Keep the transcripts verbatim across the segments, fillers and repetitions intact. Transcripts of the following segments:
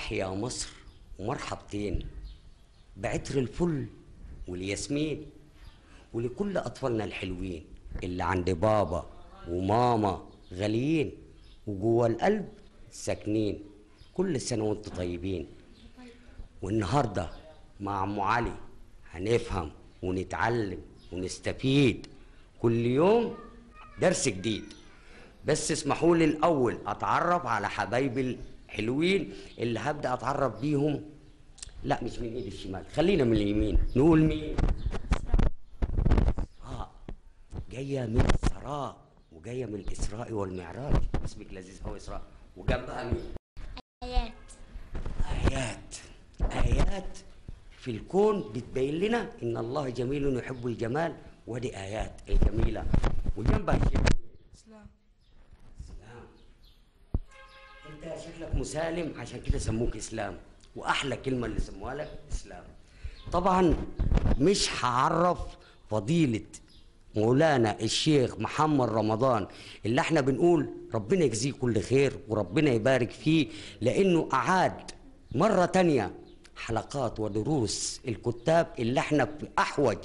تحيا مصر ومرحبتين بعطر الفل والياسمين، ولكل أطفالنا الحلوين اللي عند بابا وماما غاليين وجوه القلب ساكنين. كل سنة وانتم طيبين. والنهاردة مع أم علي هنفهم ونتعلم ونستفيد كل يوم درس جديد. بس اسمحوا لي الأول أتعرف على حبايبي الحلوين اللي هبدأ أتعرف بيهم. لا مش من إيد الشمال، خلينا من اليمين. نقول مين؟ آه جاية من الثراء وجاية من الإسراء والمعراج. اسمك لذيذ أوي إسراء. وجنبها مين؟ آيات. آيات. آيات في الكون بتبين لنا إن الله جميل يحب الجمال، ودي آيات الجميلة. وجنبها شيء إسلام. إسلام. أنت شكلك مسالم عشان كده سموك إسلام، وأحلى كلمة اللي سموها لك إسلام. طبعا مش هعرف فضيلة مولانا الشيخ محمد رمضان اللي احنا بنقول ربنا يجزيه كل خير وربنا يبارك فيه، لأنه أعاد مرة تانية حلقات ودروس الكتاب اللي احنا في أحوج.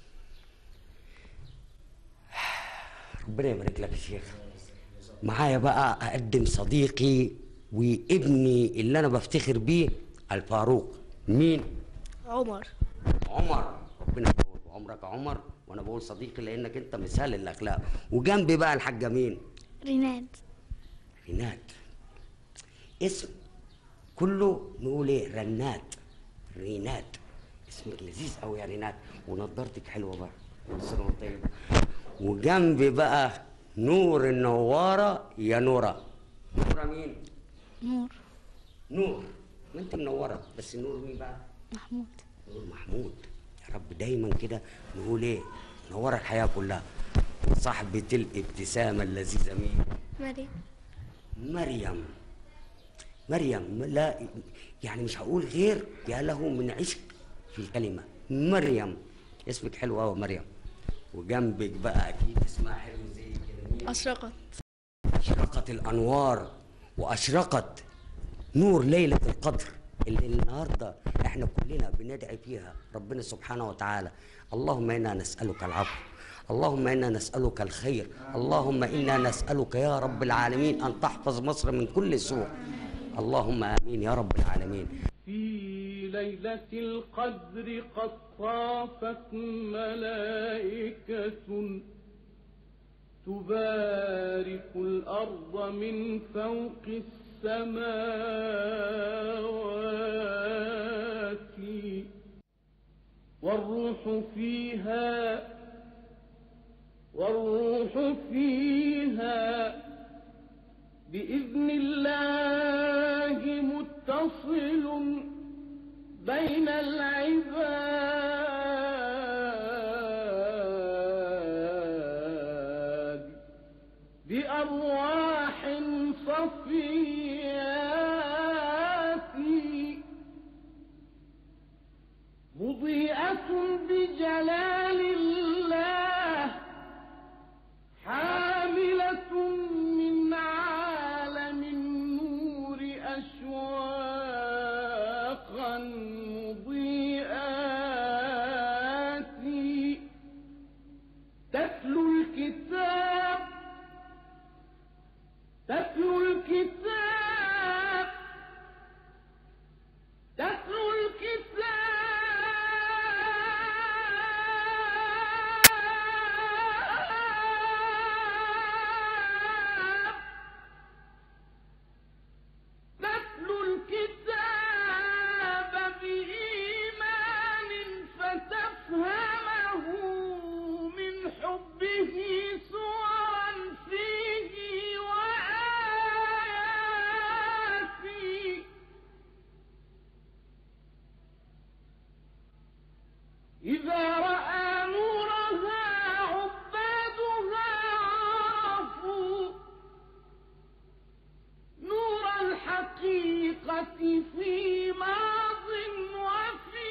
ربنا يبارك لك يا شيخ. معايا بقى أقدم صديقي وابني اللي أنا بفتخر بيه الفاروق. مين؟ عمر. عمر. ربنا يطول عمرك يا عمر، وأنا بقول صديقي لأنك أنت مثال الأخلاق. وجنبي بقى الحاجة مين؟ ريناد. ريناد. اسم كله نقول ايه؟ رنات. ريناد. اسمك لذيذ قوي يا ريناد، ونضارتك حلوه بقى. سنه وانت طيب. وجنبي بقى نور النواره يا نوره. نوره مين؟ نور. نور. ما انت منوره، بس النور مين بقى؟ محمود. نور محمود. يا رب دايما كده نقول ايه؟ نورك الحياه كلها. صاحبة الابتسامه اللذيذه مين؟ مريم. مريم. مريم لا يعني مش هقول غير يا له من عشق في الكلمة. مريم اسمك حلو قوي مريم. وجنبك بقى اكيد اسمها حلو زي كده. أشرقت. أشرقت الأنوار وأشرقت نور ليلة القدر اللي النهارده احنا كلنا بندعي فيها ربنا سبحانه وتعالى. اللهم إنا نسألك العفو، اللهم إنا نسألك الخير، اللهم إنا نسألك يا رب العالمين أن تحفظ مصر من كل سوء. اللهم آمين يا رب العالمين. في ليلة القدر قد طافت ملائكة تبارك الأرض من فوق السماوات، والروح فيها والروح فيها بإذن الله متصل بين العباد بأرواح صفيات مضيئة بجلال الله، حاملة من عالم النور أشواقا مضيئات تتلو الكتاب تتلو الكتاب تتلو الكتاب تتلو الكتاب بإيمان فتفهمه من حبه صورا فيه وآيات إذا رأى نورها عبادها عرفوا نور الحقيقة في ماض وفي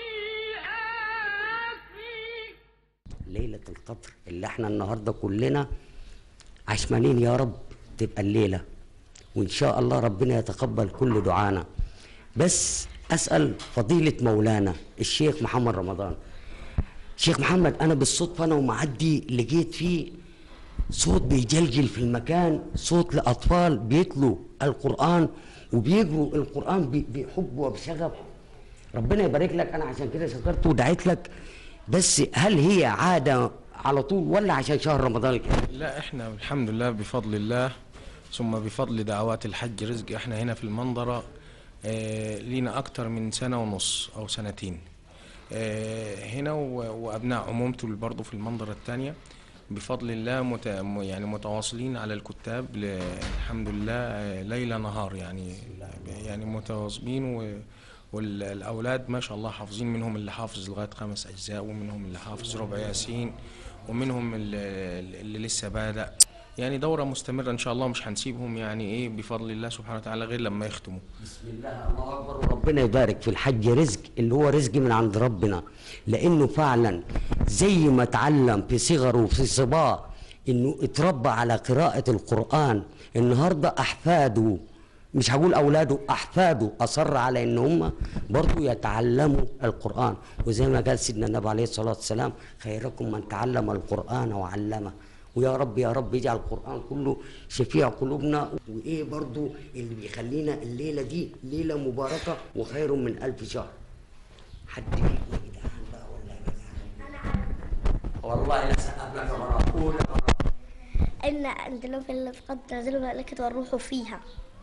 آتي. ليلة القدر اللي احنا النهارده كلنا عشمانين يا رب تبقى الليلة، وإن شاء الله ربنا يتقبل كل دعانا. بس اسال فضيله مولانا الشيخ محمد رمضان. شيخ محمد، انا بالصدفه انا ومعدي لقيت فيه صوت بيجلجل في المكان، صوت لاطفال بيتلوا القران وبيقروا القران بحب وبشغف. ربنا يبارك لك، انا عشان كده شكرت ودعيت لك. بس هل هي عاده على طول ولا عشان شهر رمضان الكريم؟ لا، احنا الحمد لله بفضل الله ثم بفضل دعوات الحج رزق، احنا هنا في المنظرة اه لينا اكتر من سنة ونص او سنتين اه هنا، وابناء عمومته برضه في المنظرة الثانية بفضل الله مت يعني متواصلين على الكتاب الحمد لله ليل نهار، يعني يعني متواصلين، والاولاد ما شاء الله حافظين، منهم اللي حافظ لغايه خمس اجزاء، ومنهم اللي حافظ ربع ياسين، ومنهم اللي, اللي لسه بادئ. يعني دوره مستمره ان شاء الله، مش هنسيبهم يعني ايه بفضل الله سبحانه وتعالى غير لما يختموا. بسم الله الله اكبر. وربنا يبارك في الحج رزق اللي هو رزق من عند ربنا، لانه فعلا زي ما اتعلم في صغره وفي صباه انه اتربى على قراءه القران، النهارده احفاده، مش هقول اولاده، احفاده اصر على ان هم برضه يتعلموا القران. وزي ما قال سيدنا النبي عليه الصلاه والسلام: خيركم من تعلم القران وعلمه. ويا رب يا رب يجعل القران كله شفيع قلوبنا. وايه برضه اللي بيخلينا الليله دي ليله مباركه وخير من الف شهر؟ حد فيكم يا جدعان بقى ولا يا جدعان؟ والله لا سقف لك يا براء. قول يا براء. إن عندنا في الفقد تنزل الملائكة والروح فيها.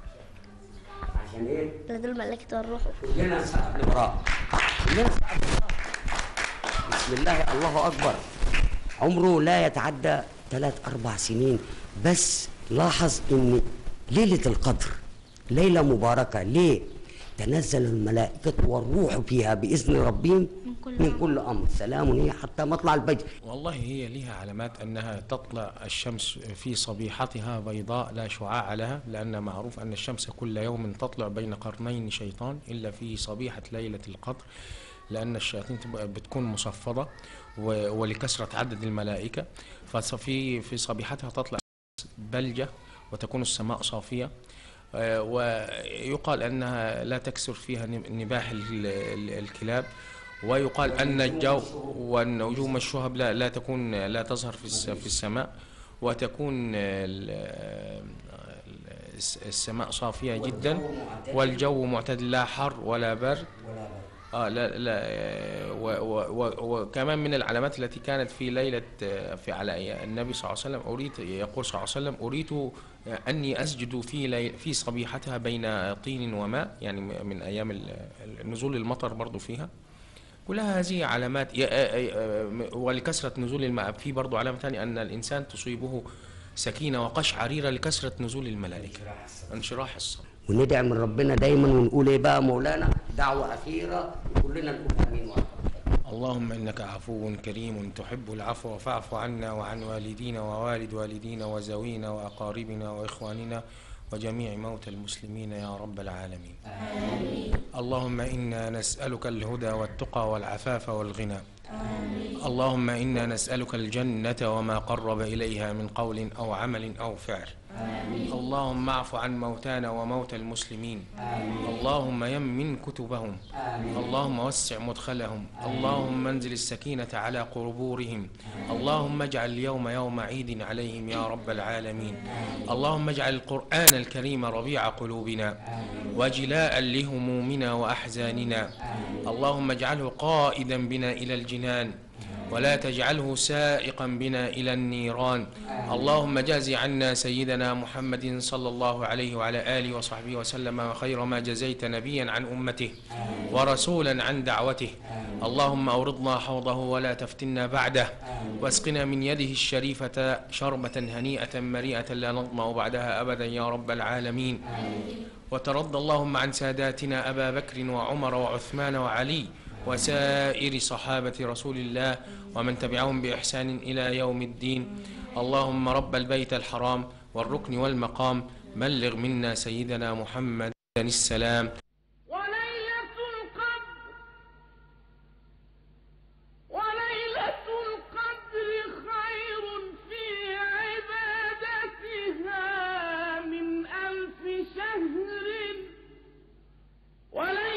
عشان ايه؟ تنزل الملائكة والروح. كلنا سقف لبراء. كلنا سقف لبراء. بسم الله الله اكبر. عمره لا يتعدى ثلاث اربع سنين، بس لاحظ ان ليله القدر ليله مباركه. ليه؟ تنزل الملائكه والروح فيها باذن ربهم من كل, من كل امر، سلام هي حتى مطلع الفجر. والله هي لها علامات انها تطلع الشمس في صبيحتها بيضاء لا شعاع لها، لان معروف ان الشمس كل يوم تطلع بين قرنين شيطان الا في صبيحه ليله القدر، لان الشياطين بتكون مصفده ولكثره عدد الملائكه، ففي في صبيحتها تطلع بلجه وتكون السماء صافيه، ويقال أنها لا تكثر فيها نباح الكلاب، ويقال أن الجو والنجوم الشهب لا, لا تكون لا تظهر في السماء، وتكون السماء صافية جدا، والجو معتدل لا حر ولا برد. اه لا لا وكمان من العلامات التي كانت في ليله في على النبي صلى الله عليه وسلم، اريد يقول صلى الله عليه وسلم: اريد اني اسجد في في صبيحتها بين طين وماء، يعني من ايام نزول المطر برضو فيها. كلها هذه علامات، ولكثره نزول الماء. في برضو علامه ثانيه ان الانسان تصيبه سكينه وقشعريره لكثره نزول الملائكه، انشراح الصدر. وندعي من ربنا دايما ونقول ايه بقى مولانا؟ دعوه اخيره كلنا نقول امين وعلى. اللهم انك عفو كريم تحب العفو فاعف عنا وعن والدينا ووالد والدينا وزوينا واقاربنا واخواننا وجميع موتى المسلمين يا رب العالمين. آمين. اللهم انا نسالك الهدى والتقى والعفاف والغنى. آمين. اللهم انا نسالك الجنه وما قرب اليها من قول او عمل او فعل. آمين. اللهم اعف عن موتانا وموتى المسلمين. آمين. اللهم يمن كتبهم. آمين. اللهم وسع مدخلهم. آمين. اللهم انزل السكينة على قبورهم. اللهم اجعل اليوم يوم عيد عليهم يا رب العالمين. آمين. اللهم اجعل القرآن الكريم ربيع قلوبنا. آمين. وجلاء لهمومنا وأحزاننا. آمين. اللهم اجعله قائدا بنا إلى الجنان، ولا تجعله سائقا بنا إلى النيران. اللهم جازي عنا سيدنا محمد صلى الله عليه وعلى آله وصحبه وسلم خير ما جزيت نبيا عن أمته ورسولا عن دعوته. اللهم أورضنا حوضه ولا تفتنا بعده، واسقنا من يده الشريفة شربة هنيئة مريئة لا نظمأ بعدها أبدا يا رب العالمين. وترضى اللهم عن ساداتنا أبا بكر وعمر وعثمان وعلي وسائر صحابة رسول الله ومن تبعهم بإحسان إلى يوم الدين. اللهم رب البيت الحرام والركن والمقام بلغ منا سيدنا محمد السلام. وليلة القدر وليلة القدر خير في عبادتها من ألف شهر. وليلة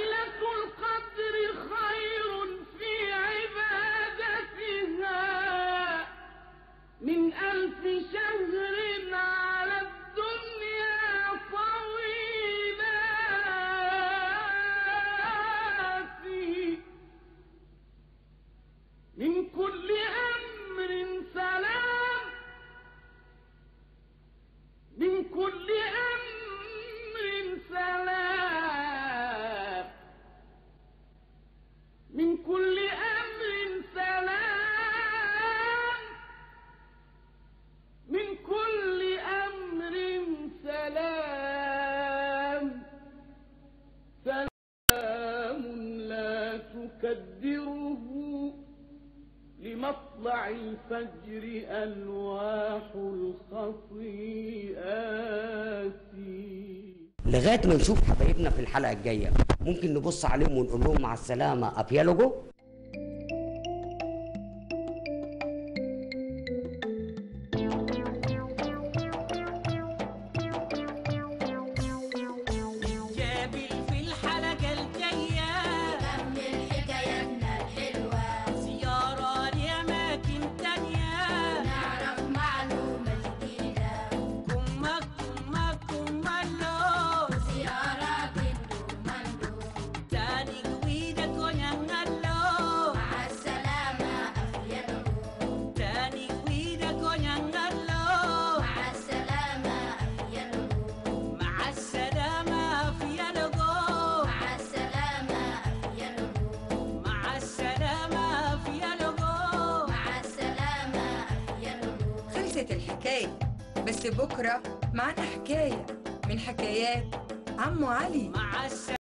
الفجر ألواح الخطيئات. لغايه ما نشوف حبايبنا في الحلقه الجايه، ممكن نبص عليهم ونقول لهم مع السلامه ابيالوجو. الحكاية بس بكرة معنا حكاية من حكايات عمو علي.